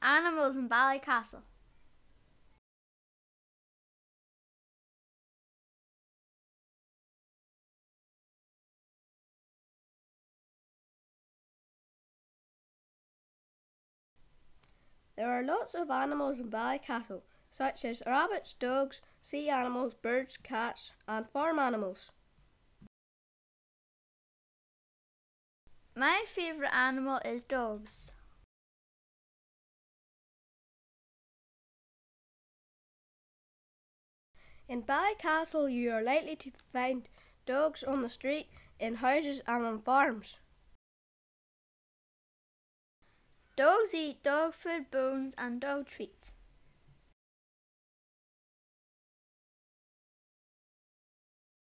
Animals in Ballycastle. There are lots of animals in Ballycastle, such as rabbits, dogs, sea animals, birds, cats, and farm animals. My favourite animal is dogs. In Ballycastle, you are likely to find dogs on the street, in houses, and on farms. Dogs eat dog food, bones, and dog treats.